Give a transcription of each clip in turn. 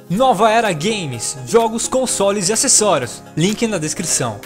Nova Era Games, jogos, consoles e acessórios, link na descrição.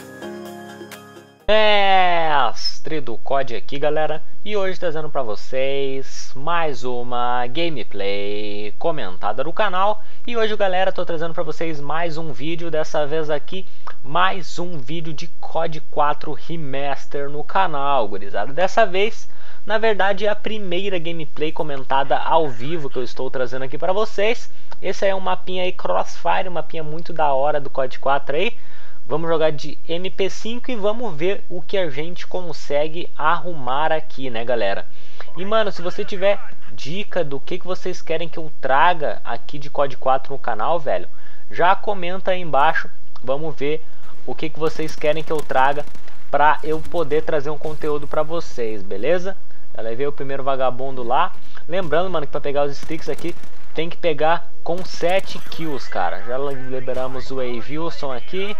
Mestre do COD aqui, galera, e hoje trazendo pra vocês mais uma gameplay comentada do canal. E hoje, galera, tô trazendo pra vocês mais um vídeo, dessa vez aqui mais um vídeo de COD 4 Remaster no canal, gurizada. Dessa vez, na verdade, é a primeira gameplay comentada ao vivo que eu estou trazendo aqui pra vocês. Esse aí é um mapinha aí Crossfire, um mapinha muito da hora do COD 4 aí. Vamos jogar de MP5 e vamos ver o que a gente consegue arrumar aqui, né, galera? E, mano, se você tiver dica do que vocês querem que eu traga aqui de COD 4 no canal, velho, já comenta aí embaixo. Vamos ver o que vocês querem que eu traga pra eu poder trazer um conteúdo pra vocês, beleza? Já levei o primeiro vagabundo lá. Lembrando, mano, que pra pegar os sticks aqui tem que pegar com 7 kills, cara. Já liberamos o Wilson aqui.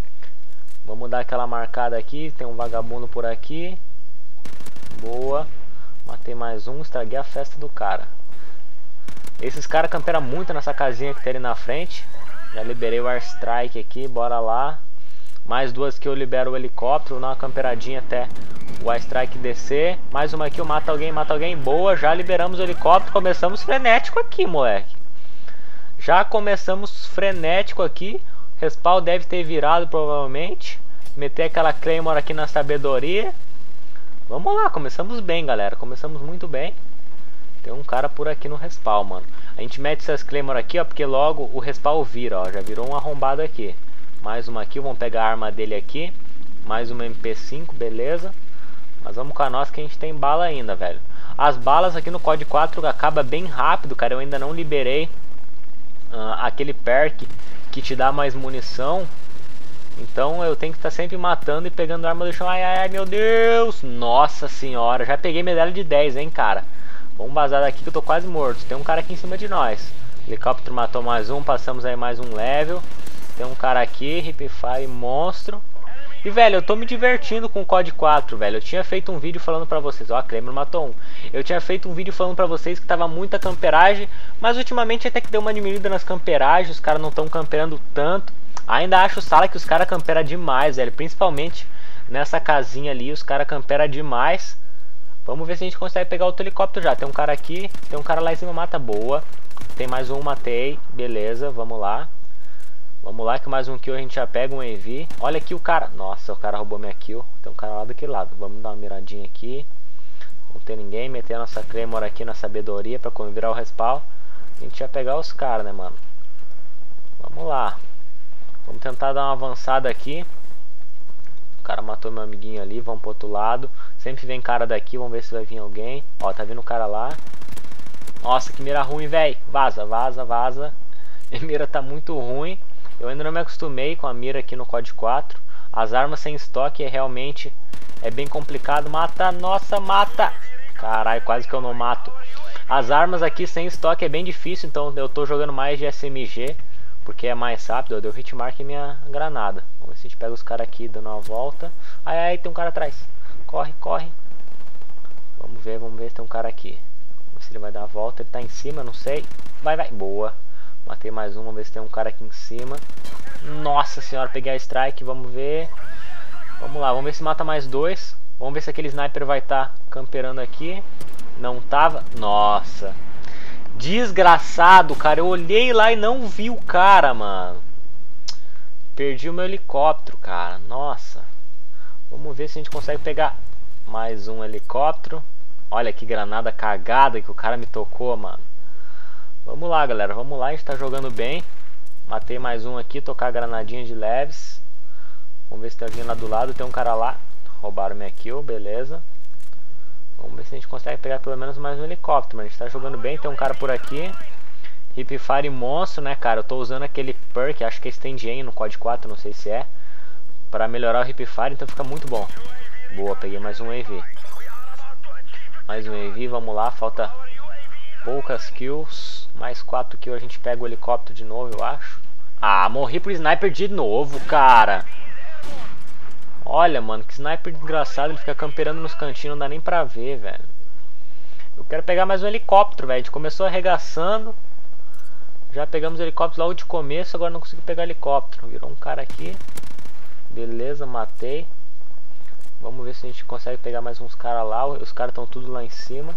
Vamos dar aquela marcada aqui. Tem um vagabundo por aqui. Boa. Matei mais um. Estraguei a festa do cara. Esses caras camperam muito nessa casinha que tem ali na frente. Já liberei o Airstrike aqui. Bora lá. Mais duas que eu libero o helicóptero. Vou dar uma camperadinha até o Airstrike descer. Mais uma aqui, eu mato alguém, mata alguém. Boa, já liberamos o helicóptero. Começamos frenético aqui, moleque. Já começamos frenético aqui. Respawn deve ter virado provavelmente. Meter aquela Claymore aqui na sabedoria. Vamos lá, começamos bem, galera. Começamos muito bem. Tem um cara por aqui no respawn, mano. A gente mete essas Claymore aqui, ó, porque logo o respawn vira, ó. Já virou um arrombado aqui. Mais uma aqui, vamos pegar a arma dele aqui. Mais uma MP5, beleza. Mas vamos com a nossa que a gente tem bala ainda, velho. As balas aqui no COD 4 acaba bem rápido, cara. Eu ainda não liberei aquele perk que te dá mais munição. Então eu tenho que estar sempre matando e pegando arma do chão. Ai, ai, ai, meu Deus. Nossa senhora, já peguei medalha de 10, hein, cara. Vamos vazar daqui que eu tô quase morto. Tem um cara aqui em cima de nós. O helicóptero matou mais um, passamos aí mais um level. Tem um cara aqui, Hipfire monstro. E, velho, eu tô me divertindo com o COD 4, velho. Eu tinha feito um vídeo falando pra vocês. Ó, a Kramer matou um. Eu tinha feito um vídeo falando pra vocês que tava muita camperagem. Mas ultimamente até que deu uma diminuída nas camperagens. Os caras não estão camperando tanto. Ainda acho, sala, que os caras camperam demais, velho. Principalmente nessa casinha ali, os caras camperam demais. Vamos ver se a gente consegue pegar outro helicóptero já. Tem um cara aqui, tem um cara lá em cima, mata, boa. Tem mais um, matei. Beleza, vamos lá. Vamos lá que mais um kill a gente já pega, um AV. Olha aqui o cara. Nossa, o cara roubou minha kill. Tem um cara lá daquele lado. Vamos dar uma miradinha aqui. Não tem ninguém. Meter a nossa Claymore aqui na sabedoria pra quando virar o respawn a gente já pegar os caras, né, mano? Vamos lá. Vamos tentar dar uma avançada aqui. O cara matou meu amiguinho ali. Vamos pro outro lado. Sempre vem cara daqui. Vamos ver se vai vir alguém. Ó, tá vindo o cara lá. Nossa, que mira ruim, velho. Vaza, vaza, vaza. Minha mira tá muito ruim. Eu ainda não me acostumei com a mira aqui no COD 4. As armas sem estoque realmente é bem complicado. Mata, nossa, mata. Caralho, quase que eu não mato. As armas aqui sem estoque é bem difícil, então eu tô jogando mais de SMG, porque é mais rápido. Eu dei o hitmark em minha granada. Vamos ver se a gente pega os caras aqui dando uma volta. Ai, ai, tem um cara atrás. Corre, corre. Vamos ver, tem um cara aqui. Vamos ver se ele vai dar a volta. Ele tá em cima, não sei. Vai, vai, boa. Matei mais um, vamos ver se tem um cara aqui em cima. Nossa senhora, peguei a strike, vamos ver. Vamos lá, vamos ver se mata mais dois. Vamos ver se aquele sniper vai estar camperando aqui. Não tava. Nossa. Desgraçado, cara. Eu olhei lá e não vi o cara, mano. Perdi o meu helicóptero, cara. Nossa. Vamos ver se a gente consegue pegar mais um helicóptero. Olha que granada cagada que o cara me tocou, mano. Vamos lá, galera, vamos lá, a gente tá jogando bem. Matei mais um aqui, tocar a granadinha de leves. Vamos ver se tem alguém lá do lado, tem um cara lá. Roubaram minha kill, beleza. Vamos ver se a gente consegue pegar pelo menos mais um helicóptero, mas a gente tá jogando bem, tem um cara por aqui. Hipfire monstro, né, cara, eu tô usando aquele perk, acho que é Stand Aim no COD 4, não sei se é, pra melhorar o Hipfire, então fica muito bom. Boa, peguei mais um AV. Mais um AV, vamos lá, falta poucas kills. Mais 4 kills a gente pega o helicóptero de novo, eu acho. Ah, morri pro sniper de novo, cara. Olha, mano, que sniper desgraçado. Ele fica camperando nos cantinhos, não dá nem pra ver, velho. Eu quero pegar mais um helicóptero, velho. A gente começou arregaçando. Já pegamos helicóptero logo de começo, agora não consigo pegar helicóptero. Virou um cara aqui. Beleza, matei. Vamos ver se a gente consegue pegar mais uns caras lá. Os caras estão tudo lá em cima.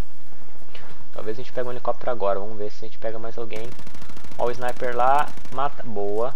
Talvez a gente pegue um helicóptero agora. Vamos ver se a gente pega mais alguém. Ó o sniper lá. Mata. Boa.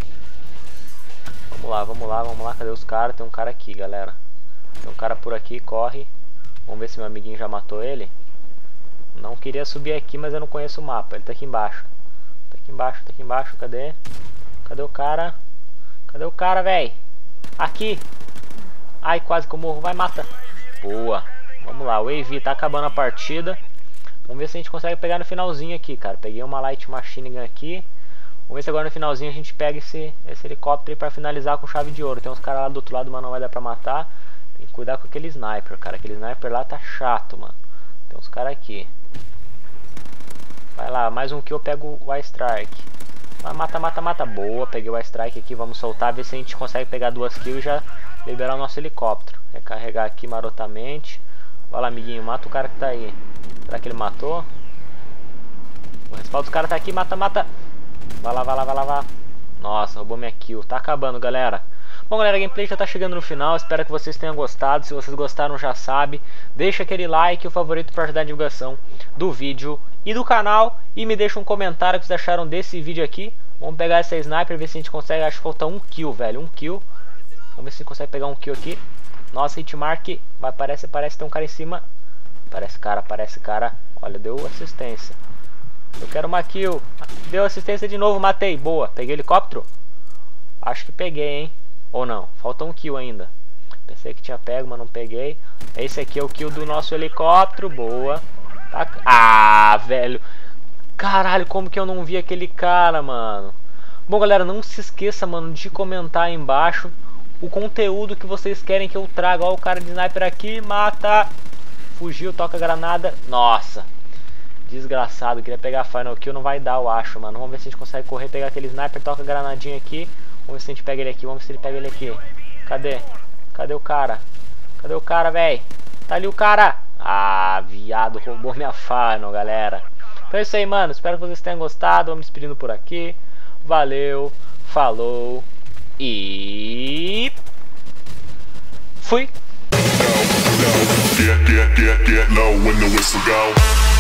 Vamos lá, vamos lá, vamos lá. Cadê os caras? Tem um cara aqui, galera. Tem um cara por aqui, corre. Vamos ver se meu amiguinho já matou ele. Não queria subir aqui, mas eu não conheço o mapa. Ele tá aqui embaixo. Tá aqui embaixo, tá aqui embaixo. Cadê? Cadê o cara? Cadê o cara, véi? Aqui. Ai, quase que eu morro. Vai, mata. Boa. Vamos lá, o AV tá acabando a partida. Vamos ver se a gente consegue pegar no finalzinho aqui, cara. Peguei uma Light Machine Gun aqui. Vamos ver se agora no finalzinho a gente pega esse helicóptero aí pra finalizar com chave de ouro. Tem uns caras lá do outro lado, mas não vai dar pra matar. Tem que cuidar com aquele sniper, cara. Aquele sniper lá tá chato, mano. Tem uns caras aqui. Vai lá, mais um que eu pego o Strike. Vai, mata, mata, mata. Boa, peguei o Strike aqui. Vamos soltar, ver se a gente consegue pegar 2 kills e já liberar o nosso helicóptero. Recarregar aqui marotamente. Vai lá, amiguinho, mata o cara que tá aí. Será que ele matou? O respaldo dos caras tá aqui, mata, mata. Vai lá, vai lá, vai lá, vai lá. Nossa, roubou minha kill. Tá acabando, galera. Bom, galera, a gameplay já tá chegando no final. Espero que vocês tenham gostado. Se vocês gostaram, já sabe. Deixa aquele like e o favorito para ajudar a divulgação do vídeo e do canal. E me deixa um comentário o que vocês acharam desse vídeo aqui. Vamos pegar essa sniper, ver se a gente consegue. Acho que falta 1 kill, velho. 1 kill. Vamos ver se a gente consegue pegar 1 kill aqui. Nossa, hitmark. Vai, parece ter um cara em cima. Parece cara. Olha, deu assistência. Eu quero uma kill. Deu assistência de novo, matei. Boa. Peguei o helicóptero? Acho que peguei, hein? Ou não? Falta 1 kill ainda. Pensei que tinha pego, mas não peguei. Esse aqui é o kill do nosso helicóptero. Boa. Tá... Ah, velho. Caralho, como que eu não vi aquele cara, mano? Bom, galera, não se esqueça, mano, de comentar aí embaixo o conteúdo que vocês querem que eu traga. Ó, o cara de sniper aqui. Mata. Fugiu, toca granada. Nossa. Desgraçado, queria pegar a final kill, não vai dar, eu acho, mano. Vamos ver se a gente consegue correr, pegar aquele sniper, toca a granadinha aqui. Vamos ver se a gente pega ele aqui, vamos ver se ele pega ele aqui. Cadê? Cadê o cara? Cadê o cara, véi? Tá ali o cara. Ah, viado, roubou minha final, galera. Então é isso aí, mano. Espero que vocês tenham gostado. Vamos me despedindo por aqui. Valeu, falou e... fui! Get low when the whistle go.